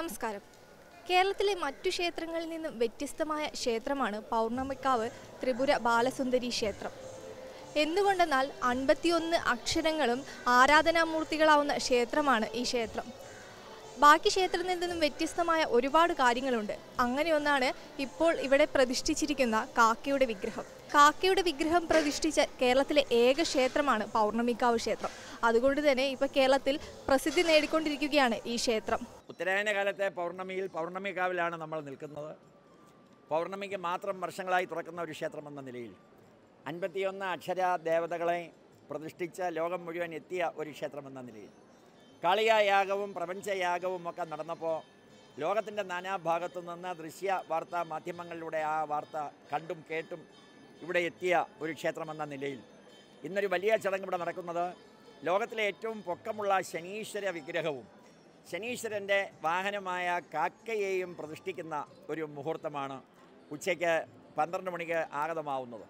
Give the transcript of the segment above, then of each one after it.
നമസ്കാരം. കേരളത്തിലെ മറ്റു ക്ഷേത്രങ്ങളിൽ നിന്നും വ്യത്യസ്തമായ ക്ഷേത്രമാണ് പൗർണമിക്കാവ് ത്രിപുര ബാലസുന്ദരി ക്ഷേത്രം. എന്തുകൊണ്ടെന്നാൽ 51 അക്ഷരങ്ങളും ആരാധനാമൂർത്തികളാവുന്ന ക്ഷേത്രമാണ് ഈ ക്ഷേത്രം. ബാക്കി ക്ഷേത്രത്തിൽ നിന്നും വ്യത്യസ്തമായ ഒരുപാട് കാര്യങ്ങളുണ്ട്. അങ്ങനെ ഒന്നാണ് ഇപ്പോൾ ഇവിടെ പ്രതിഷ്ഠിച്ചിരിക്കുന്ന കാക്കയുടെ വിഗ്രഹം. കാക്കയുടെ വിഗ്രഹം പ്രതിഷ്ഠിച്ച കേരളത്തിലെ ഏക ക്ഷേത്രമാണ് പൗർണമിക്കാവ് ക്ഷേത്രം. അതുകൊണ്ട് തന്നെ ഇപ്പോൾ കേരളത്തിൽ പ്രസിദ്ധി നേടിക്കൊണ്ടിരിക്കുകയാണ് ഈ ക്ഷേത്രം. ഉത്തരായന കാലത്തെ പൗർണമിക്കാവിലാണ് നമ്മൾ നിൽക്കുന്നത്. പൗർണമിക്ക് മാത്രം വർഷങ്ങളായി തുറക്കുന്ന ഒരു ക്ഷേത്രമെന്ന നിലയിൽ 51 അക്ഷര ദേവതകളെ പ്രതിഷ്ഠിച്ച ലോകം മുഴുവൻ എത്തിയ ഒരു ക്ഷേത്രമെന്ന നിലയിൽ കാളിയായാഗവും പ്രപഞ്ചയാഗവും ഒക്കെ നടന്നപ്പോൾ ലോകത്തിൻ്റെ നാനാഭാഗത്തു നിന്ന് ദൃശ്യ വാർത്താ മാധ്യമങ്ങളിലൂടെ ആ വാർത്ത കണ്ടും കേട്ടും ഇവിടെ എത്തിയ ഒരു ക്ഷേത്രമെന്ന നിലയിൽ ഇന്നൊരു വലിയ ചടങ്ങ് ഇവിടെ നടക്കുന്നത് ലോകത്തിലെ ഏറ്റവും പൊക്കമുള്ള ശനീശ്വര വിഗ്രഹവും ശനീശ്വരൻ്റെ വാഹനമായ കാക്കയെയും പ്രതിഷ്ഠിക്കുന്ന ഒരു മുഹൂർത്തമാണ് ഉച്ചയ്ക്ക് 12 മണിക്ക് ആഗതമാവുന്നത്.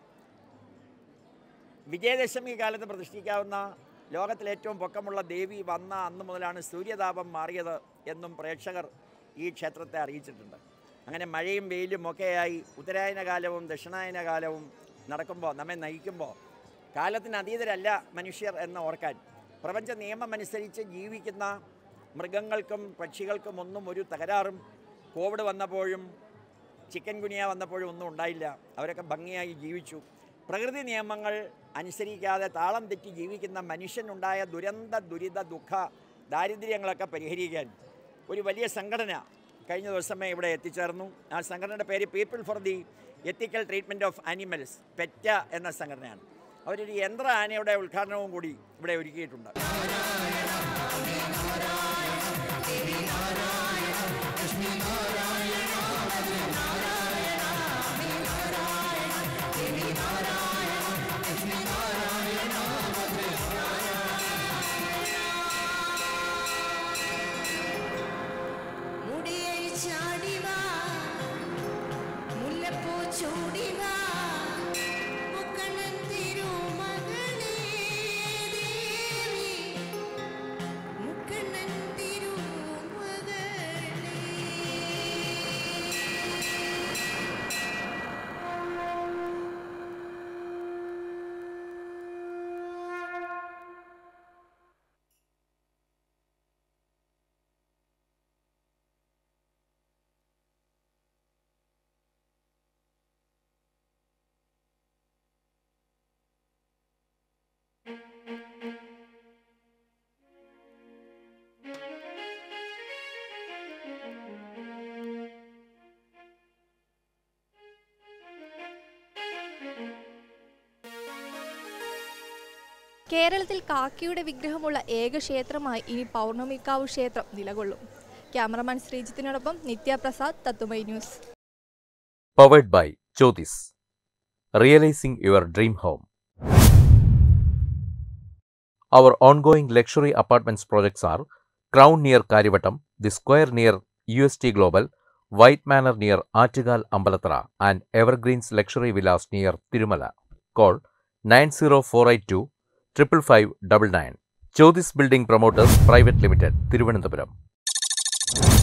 വിജയദശമി കാലത്ത് പ്രതിഷ്ഠിക്കാവുന്ന ലോകത്തിലെ ഏറ്റവും പൊക്കമുള്ള ദേവി വന്ന അന്ന് മുതലാണ് സൂര്യതാപം മാറിയത് എന്നും പ്രേക്ഷകർ ഈ ക്ഷേത്രത്തെ അറിയിച്ചിട്ടുണ്ട്. അങ്ങനെ മഴയും വെയിലും ഒക്കെയായി ഉത്തരായന കാലവും ദക്ഷിണായന കാലവും നടക്കുമ്പോൾ നമ്മെ നയിക്കുമ്പോൾ കാലത്തിന് അതീതരല്ല മനുഷ്യർ എന്ന് ഓർക്കാൻ പ്രപഞ്ച നിയമമനുസരിച്ച് ജീവിക്കുന്ന മൃഗങ്ങൾക്കും പക്ഷികൾക്കും ഒന്നും ഒരു തകരാറും കോവിഡ് വന്നപ്പോഴും ചിക്കൻ ഗുനിയ വന്നപ്പോഴും ഒന്നും ഉണ്ടായില്ല. അവരൊക്കെ ഭംഗിയായി ജീവിച്ചു. പ്രകൃതി നിയമങ്ങൾ അനുസരിക്കാതെ താളം തെറ്റി ജീവിക്കുന്ന മനുഷ്യനുണ്ടായ ദുരിത ദുഃഖ ദാരിദ്ര്യങ്ങളൊക്കെ പരിഹരിക്കാൻ ഒരു വലിയ സംഘടന കഴിഞ്ഞ ദിവസമേ ഇവിടെ എത്തിച്ചേർന്നു. ആ സംഘടനയുടെ പേര് people for the ethical treatment of animals, PETA എന്ന സംഘടനയാണ്. അവരൊരു യന്ത്ര ആനയുടെ ഉദ്ഘാടനവും കൂടി ഇവിടെ ഒരുക്കിയിട്ടുണ്ട്. കേരളത്തിൽ കാക്കയുടെ വിഗ്രഹമുള്ള ഏക ക്ഷേത്രമായി ഇനി പൗർണമിക്കാവ് ക്ഷേത്രം നിലകൊള്ളും. ക്യാമറമാൻ ശ്രീജിത്തിനോടൊപ്പം നിത്യപ്രസാദ്, തത്തുമൈ news. Powered by Jyotis. Realizing your dream home. Our ongoing luxury apartments projects are Crown near Karivattam, The Square near UST Global, White Manor near Attigal Ambalathara, and Evergreens Luxury Villas near Tirumala. Call 90482 55599. Jyotis Building Promoters Private Limited, Thiruvananthapuram.